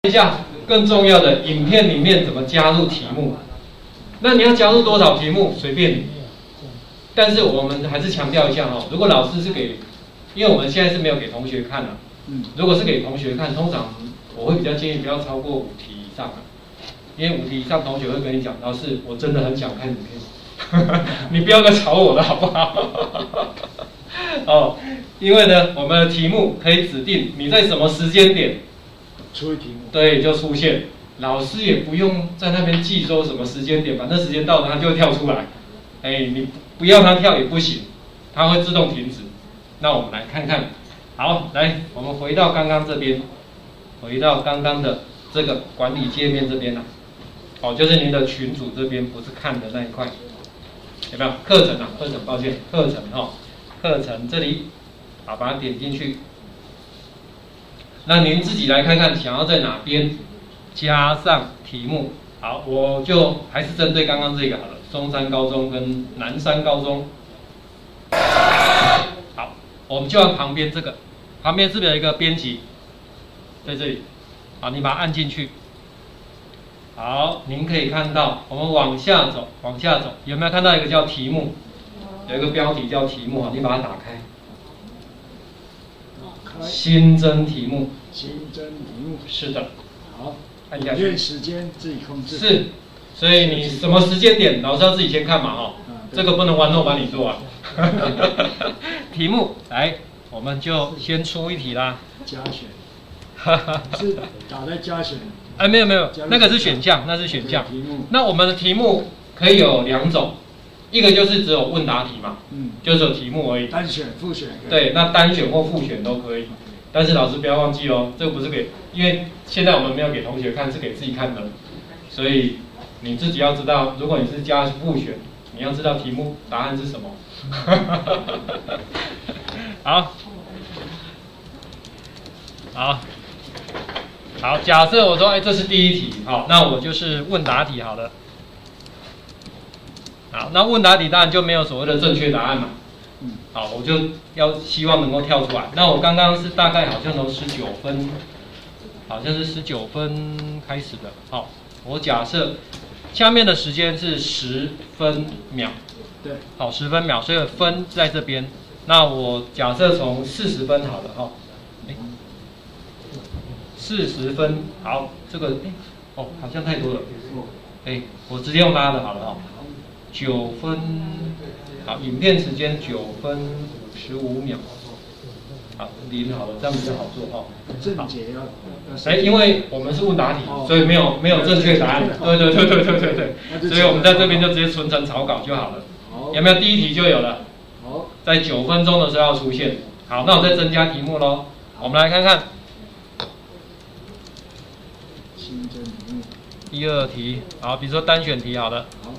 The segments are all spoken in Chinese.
一下更重要的，影片里面怎么加入题目？那你要加入多少题目随便你，但是我们还是强调一下哈，如果老师是给，因为我们现在是没有给同学看啊，如果是给同学看，通常我会比较建议不要超过5题以上啊，因为5题以上同学会跟你讲，老师我真的很想看影片，你不要再吵我了好不好？哦，因为呢，我们的题目可以指定你在什么时间点出题目， 对，就出现，老师也不用在那边记说什么时间点，反正时间到了它就会跳出来。哎，你不要它跳也不行，它会自动停止。那我们来看看，好，来，我们回到刚刚这边，回到刚刚的这个管理界面这边啦。哦，就是您的群组这边不是看的那一块，有没有？课程啊，课程，抱歉，课程哈，课程这里，好，把它点进去。那您自己来看看，想要在哪边加上题目？好，我就还是针对刚刚这个好了，中山高中跟南山高中。好，我们就按旁边这个，旁边是不是有一个编辑？在这里，好，你把它按进去。好，您可以看到，我们往下走，往下走，有没有看到一个叫题目？有一个标题叫题目啊，你把它打开。新增题目， 新增题目， 是的， 好， 按下去。 时间自己控制。 是，所以你什么时间点，老师要自己先看嘛，哈，这个不能玩弄把你做啊。题目来，我们就先出一题啦。 加选，是打在加选。 哎，没有没有，那个是选项，那是选项。那我们的题目可以有2种。一个就是只有问答题嘛，就只有题目而已。 单选、复选。对， 那单选或复选都可以。但是老师不要忘记哦，这个不是给，因为现在我们没有给同学看，是给自己看的。所以你自己要知道，如果你是加复选，你要知道题目答案是什么。好，好，假设我说，哎，这是第一题，好，那我就是问答题好了。好，那问答题当然就没有所谓的正确答案嘛。好，我就要希望能够跳出来。那我刚刚是大概好像从19分，好像是19分开始的。好，我假设下面的时间是10分秒。 对。好 ，10分秒，所以分在这边。那我假设从40分好了哈。40分，好，这个哦好像太多了。我直接用拉的好了哈。9分，好，影片时间9分55秒，好，0好了，这样比较好做哈。 正解要， 因为我们是问答题，所以没有正确答案。对，所以我们在这边就直接存成草稿就好了。有没有第一题就有了？好，在9分钟的时候要出现。好，那我再增加题目咯。我们来看看。 新增题目。 第2题，好，比如说单选题好了。好。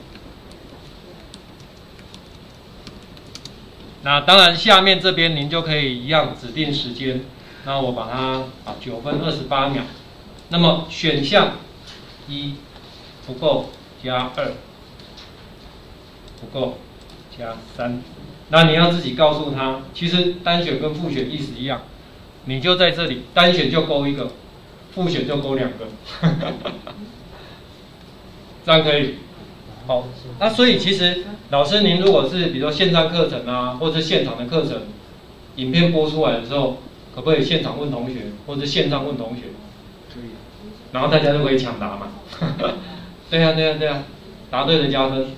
那当然，下面这边您就可以一样指定时间。那我把它9分28秒。那么选项1不够加2，不够加3。那你要自己告诉他，其实单选跟复选意思一样，你就在这里单选就勾1个，复选就勾2个，这样可以。好，那所以其实老师您如果是比如说线上课程啊，或者现场的课程，影片播出来的时候，可不可以现场问同学，或者线上问同学？ 可以。 然后大家都可以抢答嘛。对啊，答对的加分。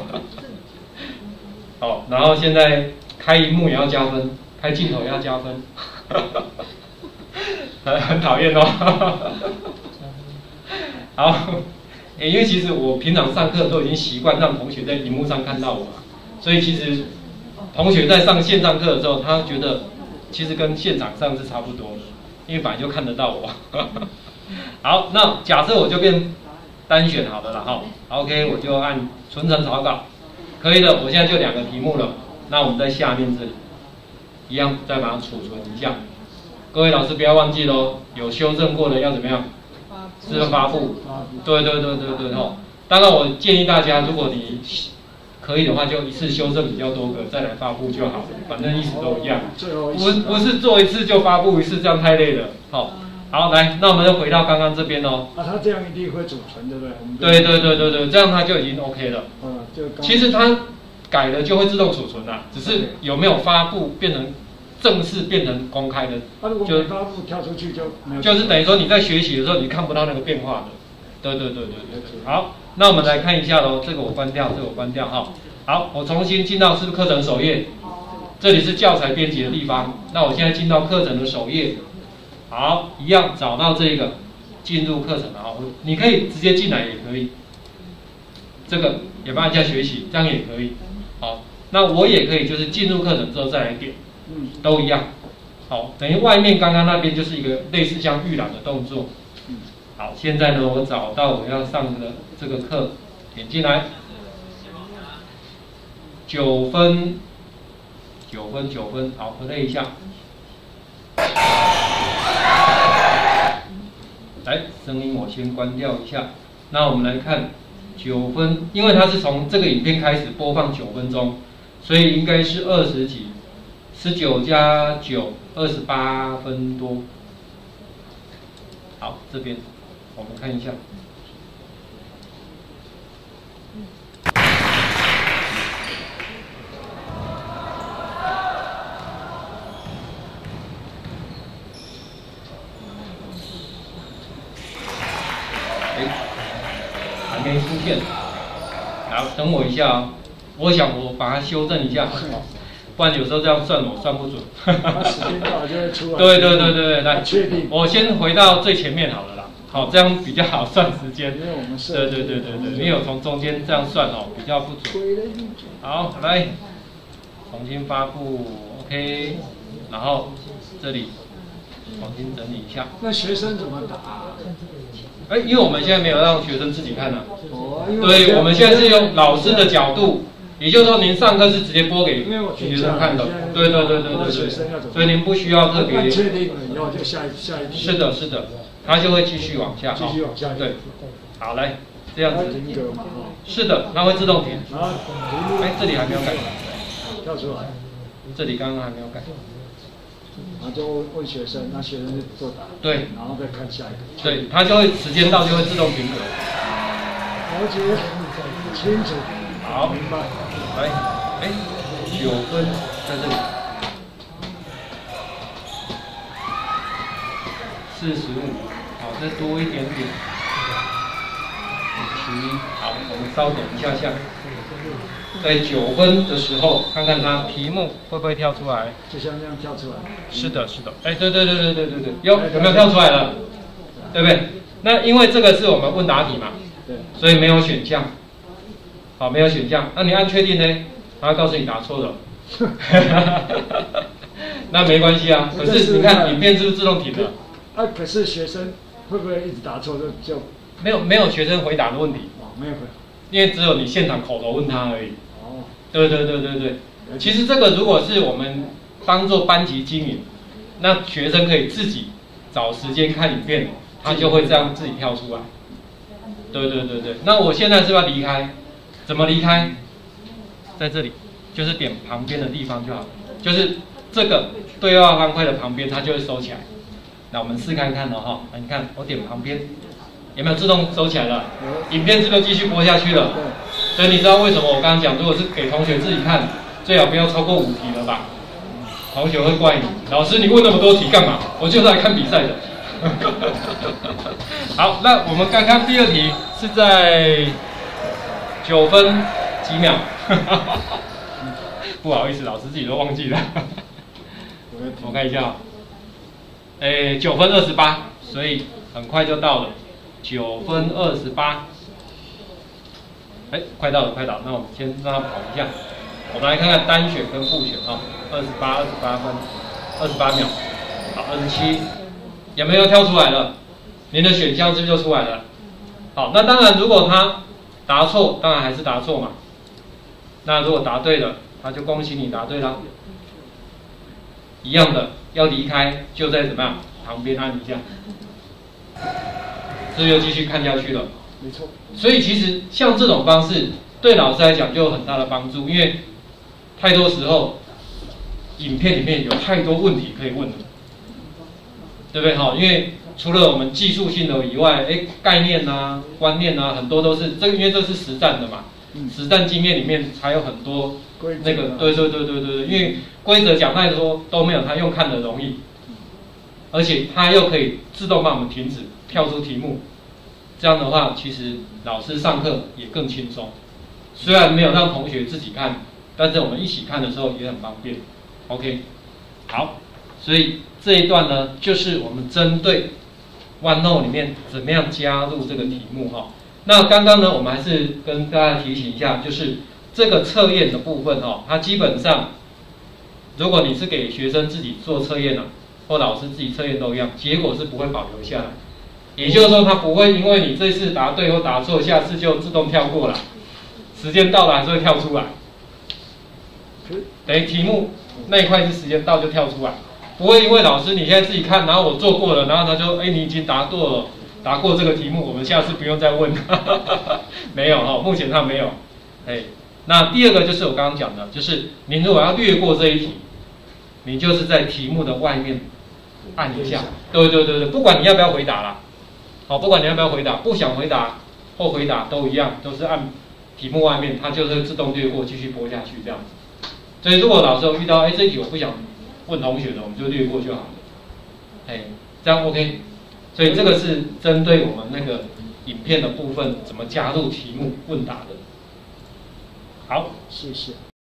好，然后现在开荧幕也要加分，开镜头也要加分。很讨厌哦。好。因为其实我平常上课都已经习惯让同学在荧幕上看到我，所以其实同学在上线上课的时候，他觉得其实跟现场上是差不多的，因为本来就看得到我。好，那假设我就变单选好了啦哈 ，OK， 我就按存成草稿，可以的，我现在就2个题目了。那我们在下面这里一样再把它储存一下。各位老师不要忘记咯，有修正过的要怎么样？是发布，对吼。当然，我建议大家，如果你可以的话，就一次修正比较多个，再来发布就好了。反正意思都一样，不是做一次就发布一次，这样太累了。好， 好，来，那我们就回到刚刚这边哦。 它这样一定会储存，对不对？ 对，这样它就已经 OK 了。其实它改了就会自动储存啦，只是有没有发布变成正式变成公开的， 就发布跳出去就没有。 就是等于说你在学习的时候你看不到那个变化的。对。好，那我们来看一下喽，这个我关掉，这个我关掉哈。好，我重新进到是不是课程首页？这里是教材编辑的地方。那我现在进到课程的首页。好，一样找到这个进入课程了哈，你可以直接进来也可以，这个也帮人家学习，这样也可以。好，那我也可以就是进入课程之后再来点，都一样。好，等于外面刚刚那边就是一个类似像预览的动作。好，现在呢我找到我要上的这个课，点进来，9分，好 play 一下。来，声音我先关掉一下。那我们来看9分，因为它是从这个影片开始播放9分钟，所以应该是20几，19加9，28分多。好，这边我们看一下。还没出现，好，等我一下啊、我想我把它修正一下，不然有时候这样算我算不准。 时间到了就会出来。 对，来， 确定。 我先回到最前面好了啦，好，这样比较好算时间。 因为我们对，没有从中间这样算哦，比较不准。好，来，重新发布 ，OK， 然后这里重新整理一下。 那学生怎么打？ 因为我们现在没有让学生自己看啊。对，我们现在是用老师的角度，也就是说您上课是直接播给学生看的。对，所以您不需要特别。 确定了以后就下一题。 是的，他就会继续往下。 继续往下。 对，好来，这样子。 停格嘛。 是的，它会自动停。 然后这里还没有改。 跳出来。 这里刚刚还没有改。 然后就问学生，那学生就作答。 对。 然后再看下一个。 对，它就会时间到就会自动停格。 了解，清楚。 好， 明白。 来，9分在这里，45，好，再多一点点，57，好，我们稍等一下下。在9分的时候，看看它题目会不会跳出来？ 就像这样跳出来。 是的，对，有没有跳出来了？对不对？那因为这个是我们问答题嘛， 对， 所以没有选项。好，没有选项，那你按确定呢？它会告诉你答错了。那没关系啊，可是你看影片是不是自动停了？ 可是学生会不会一直答错就没有学生回答的问题？ 没有回答， 因为只有你现场口头问他而已。对。其实这个如果是我们当做班级经营，那学生可以自己找时间看影片，他就会这样自己跳出来。对。那我现在是要离开，怎么离开？在这里，就是点旁边的地方就好，就是这个对话方块的旁边，它就会收起来。那我们试看看了哈，你看我点旁边，有没有自动收起来了？影片是不是继续播下去了？所以你知道为什么我刚刚讲，如果是给同学自己看，最好不要超过5题了吧？同学会怪你，老师你问那么多题干嘛？我就是来看比赛的。好，那我们看看第2题是在9分几秒。不好意思，老师自己都忘记了。我看一下，9分28，所以很快就到了9分28。快到了，那我们先让它跑一下。我们来看看单选跟复选啊，28分，28秒，好，27，有没有跳出来了？您的选项是不是就出来了？好，那当然，如果他答错，当然还是答错嘛。那如果答对了，那就恭喜你答对了。一样的，要离开就在怎么样旁边按一下，这就继续看下去了。 没错。 所以其实像这种方式，对老师来讲就有很大的帮助，因为太多时候影片里面有太多问题可以问了，对不对？因为除了我们技术性的以外，概念啊、观念啊，很多都是这个，因为这是实战的嘛。实战经验里面还有很多那个，对，因为规则讲太多都没有他用看的容易，而且他又可以自动帮我们停止跳出题目，这样的话，其实老师上课也更轻松。虽然没有让同学自己看，但是我们一起看的时候也很方便。OK， 好，所以这一段呢，就是我们针对 OneNote 里面怎么样加入这个题目哈。那刚刚呢，我们还是跟大家提醒一下，就是这个测验的部分哦，它基本上，如果你是给学生自己做测验啊，或老师自己测验都一样，结果是不会保留下来。也就是说，它不会因为你这次答对或答错，下次就自动跳过来，时间到了还是会跳出来。等于题目那一块是时间到就跳出来，不会因为老师你现在自己看，然后我做过了，然后他就你已经答对了。答过这个题目，我们下次不用再问。没有哈，目前他没有。那第二个就是我刚刚讲的，就是您如果要略过这一题，你就是在题目的外面按一下。对，不管你要不要回答啦，好，不管你要不要回答，不想回答或回答都一样，都是按题目外面，它就会自动略过，继续播下去这样子。所以如果老师有遇到这一题我不想问同学的，我们就略过就好了。这样 OK。所以这个是针对我们那个影片的部分怎么加入题目问答的。好， 谢谢。